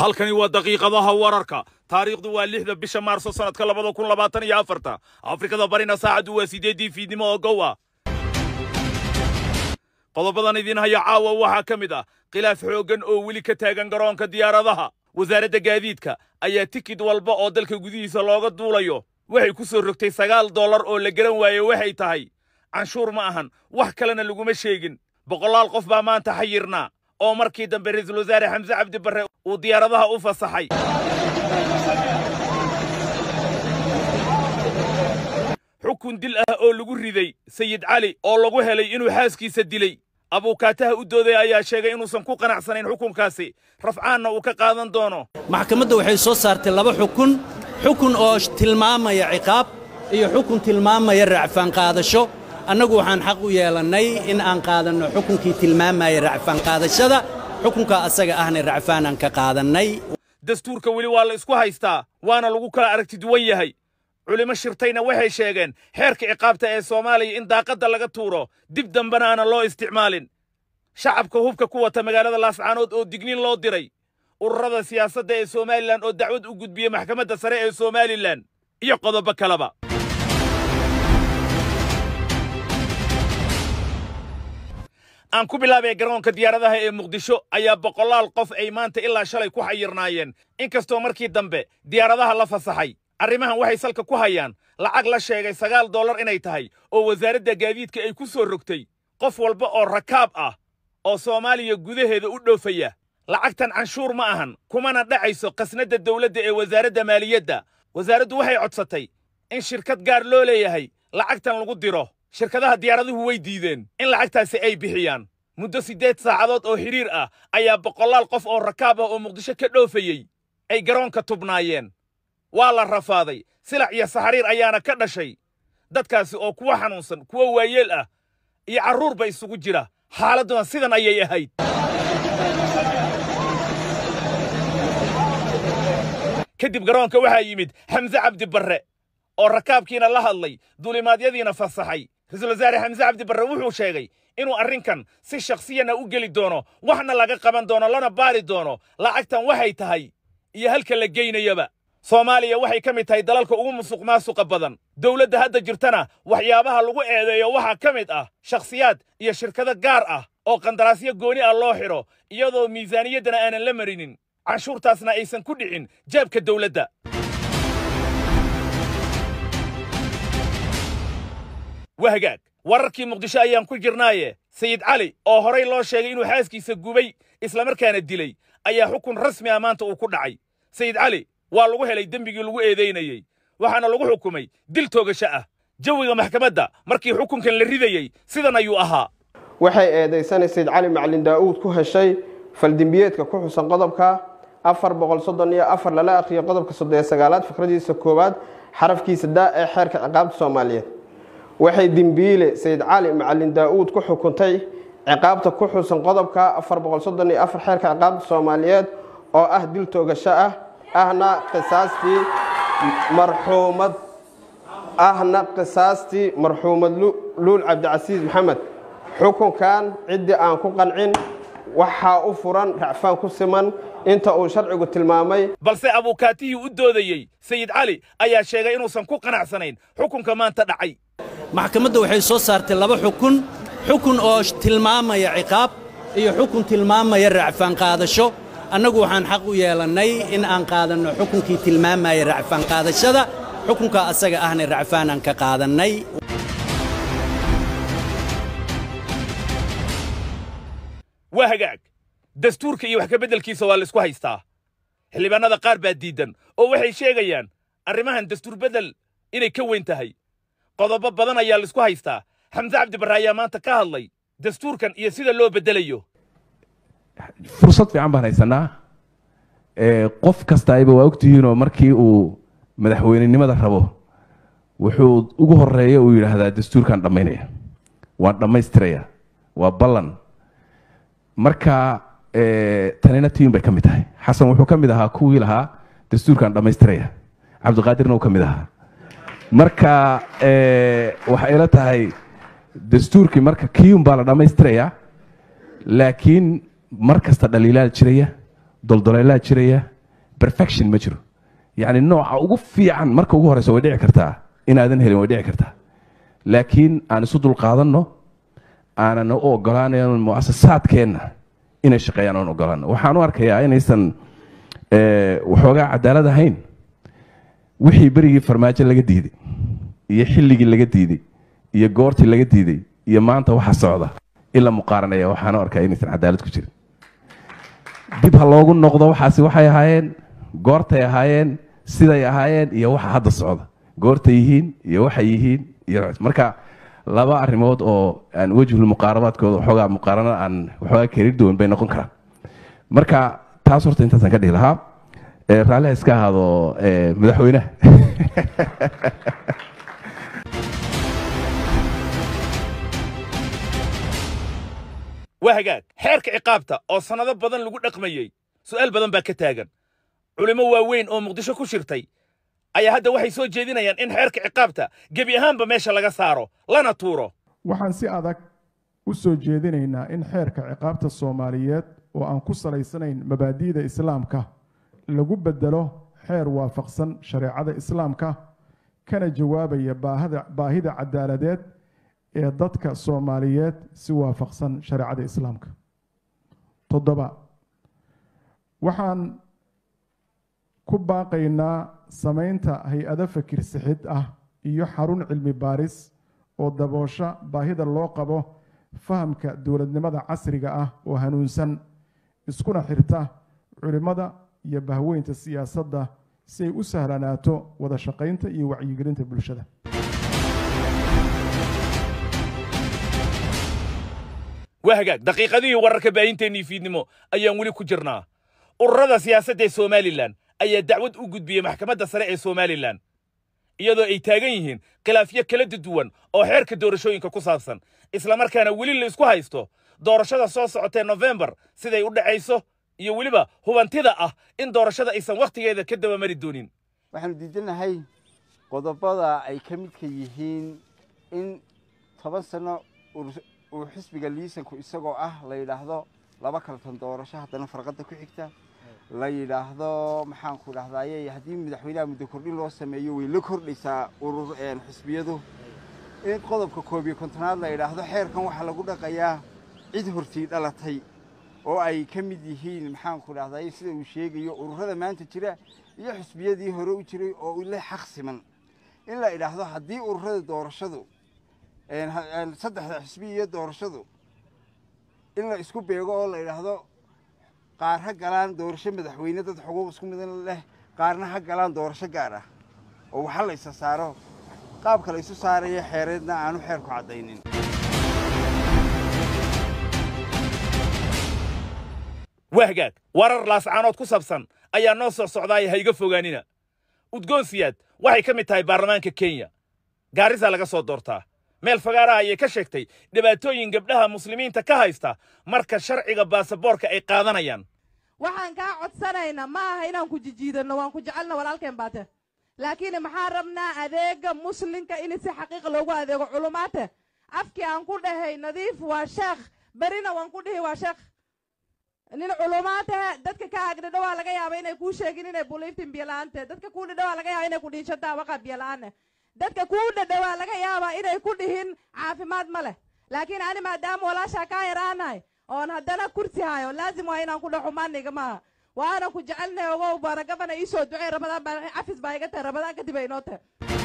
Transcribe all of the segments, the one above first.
halkani waa daqiiqadaha wararka taariikhdu waa 6 bisha Maarso sanadka 2024 Afrikada barina saacadu waa 8 fiidnimo oo gowa qodobadan idin haya caawa waxa kamid ah khilaaf xoogan oo wili ka taagan garoonka diyaaradaha wasaaradda gaadiidka ayaa tikid walba oo dalka gudihiisa looga duulayo waxay ku soo rogtay $9 oo la garan waayay waxay tahay canshuur ma ahan wax kalena laguma sheegin boqolaal qof baa maanta xayirna oo markii dambe ra'iisul wasaare Xamse Cabdi Barre uu diyaaradaha u fasaxay xukun dil ah oo lagu riday Sayid Cali oo lagu helay inuu xaaskiisa dilay abukaataha u dooday ayaa sheegay inuusan ku qanacsanayn xukunkaasi rafcaanna uu ka qaadan doono maxkamadda waxay soo saartay laba xukun oo tilmaamaya ciqaab iyo xukun tilmaamaya racfaan qaadasho annagu waxaan xaq u yeelanay in aan qaadanno xukunkii tilmaamaya racfaan qaadashada xukunka asaga ahna racfaanan ka qaadanay dastuurka wali waa la isku haystaa waana lagu kala aragti duwan yahay culimo shirtayna waxay sheegeen xeerka ciqaabta ee Soomaaliya in daaqada laga tuuro dib dambana aan loo isticmaalin shacabka hubka ku wata magaalada Laascaanood oo digniin loo diray ururada siyaasadda ee Soomaaliland oo dacwad u gudbiyay maxkamadda sare ee Soomaaliland iyo qodobo kaleba aan ku bilaabay garoonka diyaaradaha ee Muqdisho ayaa boqolaal qof ay maanta ilaa shalay ku xayirnaayeen inkastoo markii dambe diyaaradaha la fasaxay arrimahan waxay salka ku hayaan lacag la sheegay $9 inay tahay oo wasaaradda gaadiidka ay ku soo rogtay qof walba oo rakaab ah oo Soomaaliya gudaheeda u dhoofaya lacagtan canshuur ma ahan kumana dhacayso qasnada dawladda ee wasaaradda maaliyadda wasaaraddu waxay codsatay in shirkad gaar loo leeyahay lacagtan lagu diro shirkadaha diyaaraduhu way diideen in lacagtaasi ay bixiyaan muddo 8 saacadood oo xiriir ah ayaa boqolaal qof oo rakaab ah oo Muqdisho ka dhoofayay ay garoonka tubnaayeen waa la rafaaday silac iyo saxariir ayaana ka dhashay dadkaasi oo kuwa xanuunsan kuwa waayeel ah iyo caruur bay isugu jira xaaladuna sidan ayay ahayd kadib garoonka waxaa yimid Xamse Cabdi Barre oo rakaabkiina la hadlay duulimaadyadiina fasaxay ra'iisul wasaare Xamse Cabdi Barre wuxuu sheegay inuu arrinkan si shakhsiyan u geli doono waxna laga qaban doono lana baari doono lacagtan waxay tahay iyo halka la geynayaba Soomaaliya waxay ka mid tahay dalalka ugu musuqmaasuqa badan dawladda hadda jirtana waxyaabaha lagu eedeeyo waxa ka mid ah shakhsiyaad iyo shirkado gaar ah oo qandaraasyo gooni ah loo xiro iyadoo miisaaniyadana aanan la marinin canshuurtaasna aysan ku dhicin jeebka dawladda wahagaag wararkii Muqdisho ayaan ku jirnaaye Sayid Cali oo horay loo sheegay inuu xaaskiisa gubay isla markaana dilay ayaa xukun rasmi ah maanta uu ku dhacay Sayid Cali waa lagu helay dambigii lagu eedeynayay waxaana lagu xukumay dil toogasho ah jawiga maxkamadda markii xukunkan la ridayay sidan ayuu ahaa waxay eedeysanay Sayid Cali Macalin Daawud ku heshay faldimbiyeedka ku xusan qodobka 434 lala akhriyo qodobka 39 fikradiisa koowaad xarafkiisa daa ee xeerka ciqaabta Soomaaliyeed waxay dimbiile Sayid Cali Macalin Daawud ku xukuntay ciqaabta ku xusan qodobka 434 xeerka ciqaabta Soomaaliyeed oo ah dil toogasho ah ahna qisaastii marxuumad Luul Cabdicasiis Maxamed xukunkan cidii aan ku qancin waxa u furan racfaan ku siman inta uu sharcigu tilmaamay balse abukaatihii u doodayay Sayid Cali ayaa sheegay inuusan ku qanacsanayn xukunka maanta dhacay maxkamadda waxay soo saartay laba xukun oo tilmaamaya ciqaab iyo xukun tilmaamaya racfaan qaadasho annagu waxaan xaq u yeelanay in aan qaadanno xukunkii tilmaamaya racfaan qaadashada xukunka asaga ahna racfaanan ka qaadanay wahagaag dastuurka iyo wax ka bedelkiisa waa la isku haystaa xildhibaanada qaar baa diidan oo waxay sheegayaan arrimahan dastuur bedel inay ka weyn tahay qodobo badan ayaa la isku haystaa Xamse Cabdi Barre ayaa maanta ka hadlay dastuurkan iyo sida loo bedelayo fursad fiican baan haysanaa qof kasta ayba waa ogtihiinoo markii uu madaxweynenimada rabo wuxuu ugu horeeya uu yidhaahdaa dastuurkan dhammaynaya waan dhammaystiraya waa ballan marka tanina tiin bay ka mid tahay xasan wuxuu ka mid ahaa kuwii lahaa dastuurkan dhammaystiraya cabdiqaadirna uu ka mid ahaa marka waxay ila tahay dastuurkii marka kiiyun baa la dhammaystiraya laakiin mar kasta dhaliilaa jiraya doldoleelaa jiraya perfection ma jiro yani nooca ugu fiican marka ugu horeysa way dhici kartaa inaadan helin way dhici kartaa laakiin aan isu dulqaadanno aanan u ogolaanayn mu'asasaadkeenna inay shaqeeyaan oon ogolaano waxaan u arkayaa inaysan waxoogaa cadaalad ahayn wixii berigii farmaajo laga diiday iyo xilligii laga diiday iyo goortii laga diiday iyo maanta waxa socda in la muqaaranaya waxaan u arkaa inaysan cadaalad ku jirin dib ha loogu noqdo waxaasi waxay ahaayeen goortay ahaayeen siday ahaayeen iyo waxa hadda socda goortay yihiin iyo waxay yihiin iyo marka laba arrimood oo aan wajhul muqaarabaadkooda waxoogaa muqaaranada aan waxoogaa kari duwan bay noqon karaan marka taas horta intaasaan ka dhihi lahaa raalliha iska ahaado madaxweynaha وهجاك حركة عقابته أو سنة بدن لقول رقمي سؤال بدن بكتاجن علماء وين أو مقدشة كشرتي أي هذا واحد يسوي جدينا يعني إن حركة عقابته جبي أهم بمشي لقى صاره لا نطوره waxaan si adag u soo jeedinaynaa in xeerka ciqaabta Soomaaliyeed oo aan ku salaysanayn mabaadi'da Islaamka lagu bedelo xeer waafaqsan shariicada Islaamka kana jawaabaya baahida cadaaladeed ee dadka Soomaaliyeed si waafaqsan shariicada Islaamka. 7 waxaan ku baaqaynaa samaynta hay'ado fakir sixid ah iyo xarun cilmi baaris oo daboosha baahida loo qabo fahamka dowladnimada casriga ah oo hanuunsan iskuna xirta culimada iyo bahweynta siyaasadda si ay u sahlanaato wada shaqaynta iyo wacyigelinta bulshada. وهجاك دقيقة دي ورك باينتني في نمو أيام ولي كجرنا الرضا سياسة سوماليلاند أي دعوة وجود بيه محكمة سريع سوماليلاند iyadoo ay taagan yihiin khilaafyo kala duwan oo xeerka doorashooyinka ku saabsan isla markaana weli la isku haysto doorashada soo socotay November siday u dhacayso iyo weliba hubantida ah in doorashada aysan waqtigeeda ka daba mari doonin waxaan diidanahay qodobada ay ka mid ka yihiin in 10 sano uu xisbiga liisanku isagoo ah la yiraahdo laba kaltan doorasho hadana farqada ku xigta la yiraahdo maxaan ku dhahdayay hadii madaxweynaha muddo kordhin loo sameeyo way la kordhaysaa urur xisbiyadu in qodobka 11 la yiraahdo xeerkan waxa lagu dhaqayaa cid hortii dhalatay oo ay ka mid yihiin maxaan ku dhahdayay sida uu sheegayo ururada maanta jira iyo xisbiyadii hore u jiray oo ila xaq siman in la yiraahdo hadii ururada doorashadu saddexda xisbiya doorashadu in la isku beego oo la yiraahdo qaar ha galaan doorasho madaxweyne dad xuquuq isku mid leh qaarna ha galaan doorasho gaar ah oo waxa la isa saaro qaabka la isu saarayo xeereedna aanu xeer ku cadaynin وهجاك warar laascaanood ku sabsan ayaa noo soo socday hayga fogaanina udgoonsiyaad waxay ka mid tahay baarlamaanka Kenya gaarisa laga soo doortaa meel fagaara ayay ka sheegtay dhibaatooyin gabdhaha muslimiinta ka haysta marka sharciga baasaboorka ay qaadanayaan waxaan ka codsanaynaa ma aha inaan ku jijiidano waan ku jecelna walaalkeen baate laakiin maxaa rabnaa adeega muslimka in si xaqiiq loogu adeego culumaate afkii aan ku dhahay nadiif waa sheekh barina waan ku dhihi waa sheekh nin culumaate dadka ka agdhadho waa laga yaabaa inay ku sheegin inay buliiftin biyalaante dadka ku dhadho waa laga yaabaa inay ku dhiishataa waqa biyalaane dadka ku dhadhawaa laga yaabaa inay ku dhihin caafimaad ma leh laakiin ani maadaama walaasha ka yaraanahay oon haddana kursi hayo laazim waa inaan ku dhaxo maaniga maaha waana ku jecelnahay ogow baaragabana ii soo ducey ramadaan baa cafis baa iga tahay ramadaan kadib ay inoo tahay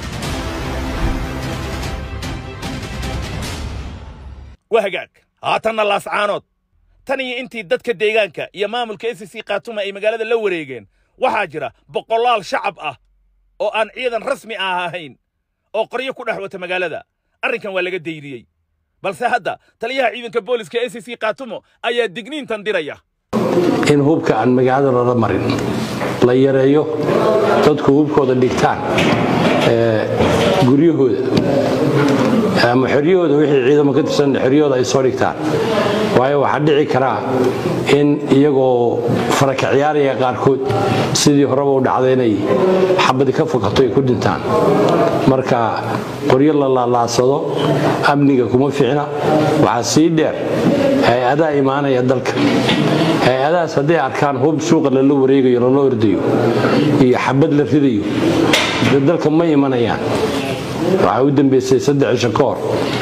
وهجاك هاتنا laascaanood tan iyo intii dadka deegaanka iyo maamulka SSC qaatuma ay magaalada la wareegeen waxaa jira boqolaal shacab ah oo aan ciidan rasmi ah ahayn oo qoryo ku dhaxwata magaalada arrinkan waa laga deyriyay balse hadda taliyaha ciidanka booliska SSC qaatumo ayaa digniintan diraya in hubka aan magaalada la marin la yareeyo dadku hubkooda dhigtaan guryahooda ama xoriyooda wixii ciidamo ka tirsan xoriyooda ay soo dhigtaan waayo waxa dhici kara in iyagoo faraka ciyaaraya qaarkood sidii horeba u dhacday inay xabad ka fokato ay ku dhintaan marka qoryo la laalaasado amniga kuma fiicna waxa sii dheer hay-adaha imaanaya dalka hay-adahaas hadday arkaan hub suuqa lala wareegayo lala ordayo iyo xabad la ridayo dalka ma imanayaan waxaa u dambeysay 3 cisho ka hor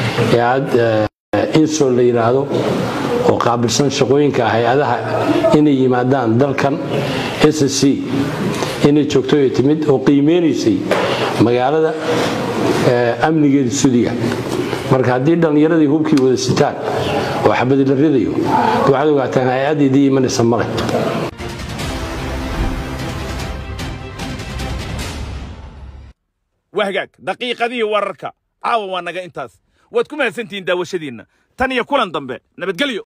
insoo la yiraahdo oo qaabilsan shaqooyinka hay-adaha inay yimaadaan dalkan SSC inay joogto ay timid oo qiimeynaysay magaalada amnigeeda suudiga marka haddii dhallinyaradii hubkii wada sitaan oo xabad la ridayo waxaad ogaataan hay-adii imanaysa male وهجاك دقيقة دي وركا عاوة وانا انتاس واتكم هسنتين داوشدين تانية كولان ضمبي نبتقليو